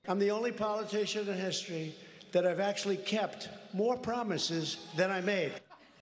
I'm the only politician in history that I've actually kept more promises than I made.